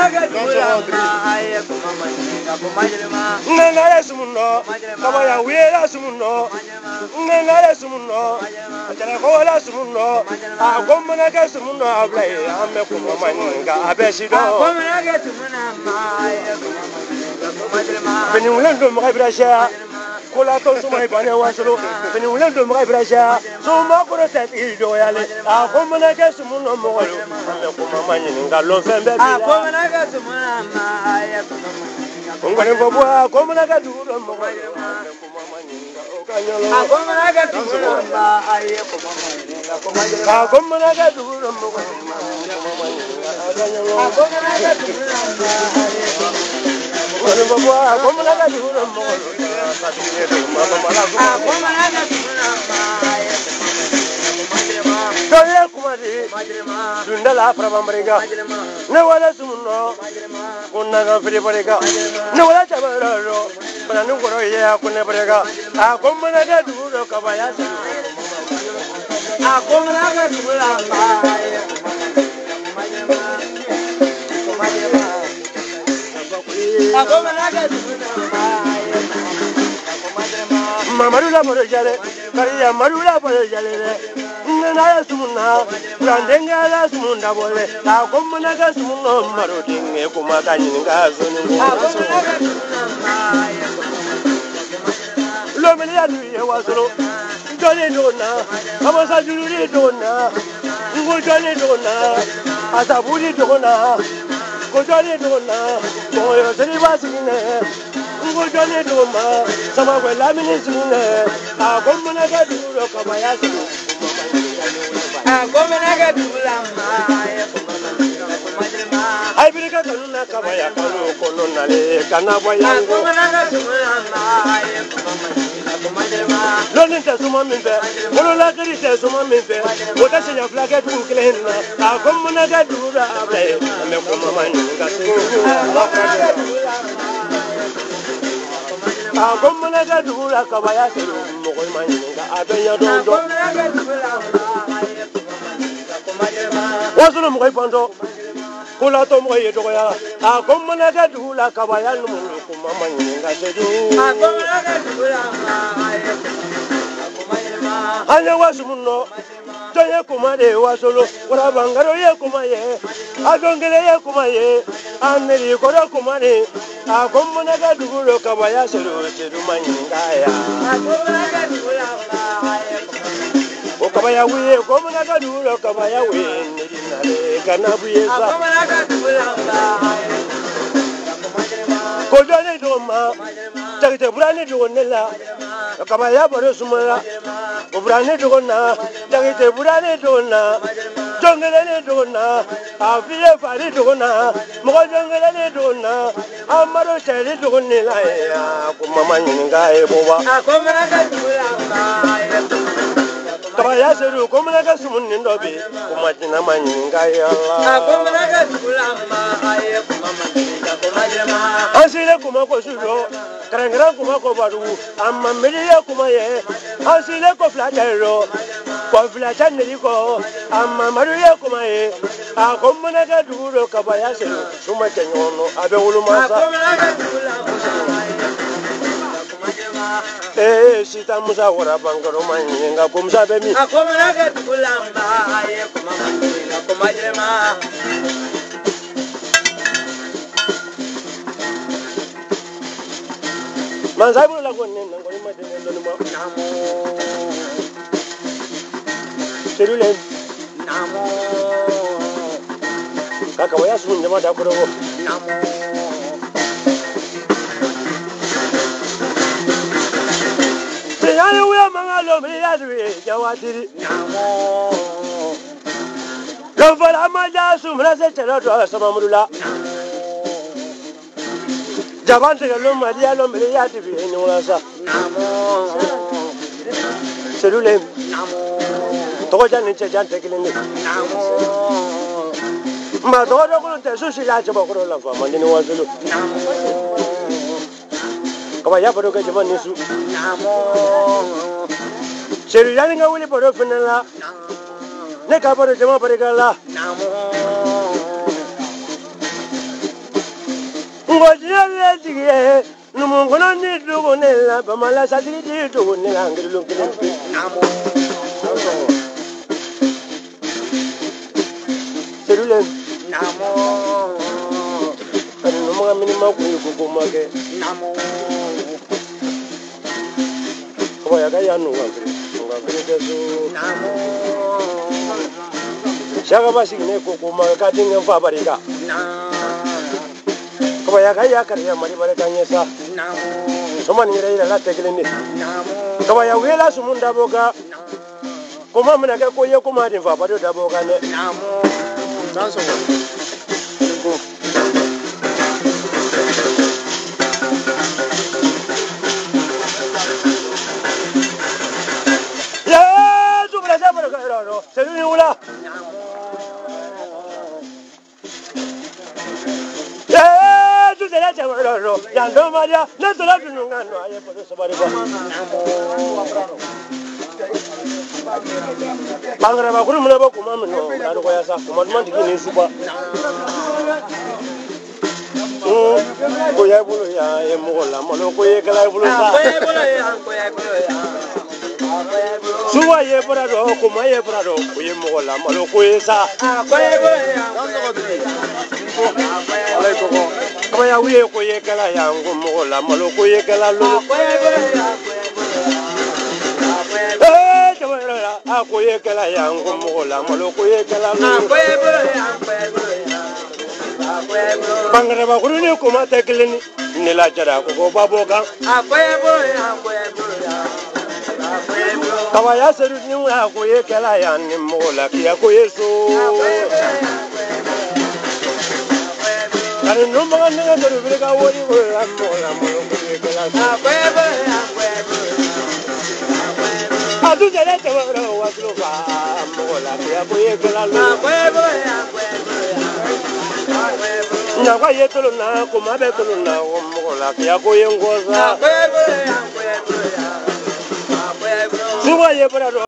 Nangare sumuno, kabaya wera sumuno. Nangare sumuno, ajara kola sumuno. Agomana ka sumuno ablay, ame kuma manga abesido. Agomana ka sumuna maya kuma. Beni ulendo mga brasha. Kola to suma ibane wasolo. Beni ulendo mga brasha. Suma koro tet ido yale. Agomana ka sumuno mo. Ame kuma manga lo fembe. Agomana ka sumuna maya kuma. Ngwane mbwa komana ka duro mo kuma manyinga okanyolo komana ka duro ma aye kuma manyinga komana ka duro mo kuma manyinga okanyolo komana ka duro ma aye ngwane mbwa komana ka duro mo komana ka duro ma aye Doye kumadi, dundala prabambriga, ne wala sumuno, kunnaga filibrega, ne wala chabararo, bananu koro ye kunne brega, akomana ga duro kabaya, akomana ga duro mbaya, akomana ga duro mbaya, mamarula porojale, kariya marula porojale. Nana sumuna, brandenga la sumunda bole. Akomana ga sumuno marodinge kumakanyinga zunu. Akomana ga sumuna. Lomeli ya duye wasoro. Jole dona, amasa juluri dona. Ngo jole dona, asabuli dona. Ngo jole dona, moyo seri basine. Ngo jole dona, sama kwela minisine. Akomana ga duro kabaya sunu. Agomana dulama ay birika kanuna kabaya kanu konona le kana boyango agomana dulama lonin ta suma min fe wolo la kiri ta suma min fe wota se ya flake tu kilena agomana dulura abre me ko mama ninga agomana dulura kabaya se mo ko maninga abenya dondo Wasulu mukay pondo, kula to mukay ito kaya. Ako mana ka dula kabayan mo kumama ninga sedu. Ako mana ka dula maaye, ako mayema. Hanya wasumuno, jaya kumade wasulu, wala bangaro ye kumaye, adongele ye kumaye, aneri kora kumade. Ako mana ka dula kabaya sedu sedu maninga ya. Ako mana ka dula maaye. Kabaya we komana ka duro kabaya we nale kana buyeza komana ka duro ko jone doma tagite burane donela kabaya bare sumala ko burane dona tagite burane dona jongele dona afile fari dona mo jongele dona amaro chele donela ya ko mama nyinga e boba komana ka duro Kabaya seru komana ka sumunni ndobe kumajina manyinga yalla komana ka sulama aye kumamanyinga kumajema asile kuma ko sudo karangara kuma ko badu amma meliya kuma ye asile ko flatero ko flatani ko amma mariya kuma ye komana ka duro kabaya seru suma kenyono abe wuluma komana ka sulama sita musa wara bangaro manyinga kumsa bemi akomana ka tulamba aye kumamanyinga kumajema manzabu la gonne ngoni madene ndoni mo namo serule namo kaka waya sun jama da kuro namo Yani we mangalo mi yadwe jawatiri namo lo fala maja sumra se chero to sama mudula jabante lo madia lo mi yadwe ni wala sa namo selule namo to jani che jante kilini namo ma do ko te sushi la chabo ko la fa mandini wasulu namo Kabaya bodo ke jama nisu namo Seri yani nga wuli bodo finala ne ka bodo jama barigala namo ngojile dige numungono ni dugonela bamala satiri di dugonela ngirilo ngirilo namo serule namo ani numunga minima kuko make namo ko ya kaya no ngabire deso namo shaka basi ne kuko make kadinga fa barika ko ya kaya kariya mari barika nyesa namo soma ni ira la tegeleni namo ko ya wela sumunda boka ko mamna ka ko ye ko ma din fa bado da boka ne namo sanso ko ya tu bra sabra ka ro seluni wala yang doma dia na tola dununga no aye podo sabari ba bangara ba kuru muna ba kuma no ado ko yasa kuma man digi ni suba ko ya bulu ya e mo la mo ko ye kala bulu sa ko ye bulu ya ko ye bulu ya suwa ye brado kuma ye brado ko ye mo la mo ko ye sa ko ye bulu ya ko ya wiye ko ye kala yangu mo la malo ko ye kala lu ko ye kala yangu mo la malo ko ye kala lu bangara ba kuru ni ko mata keleni ni la jara ko babo kan kawa ya seru ni wa ko ye kala yanni mo la kiya ko yeso Kani numba nga nga doru bilika wodi wala mola molo bilika la. Adu jale tawara waslo ba mola ya boye kala lo. Nya kwa yetolo na ko mabe tolo na mola ya boye ngoza. Suwa ye brado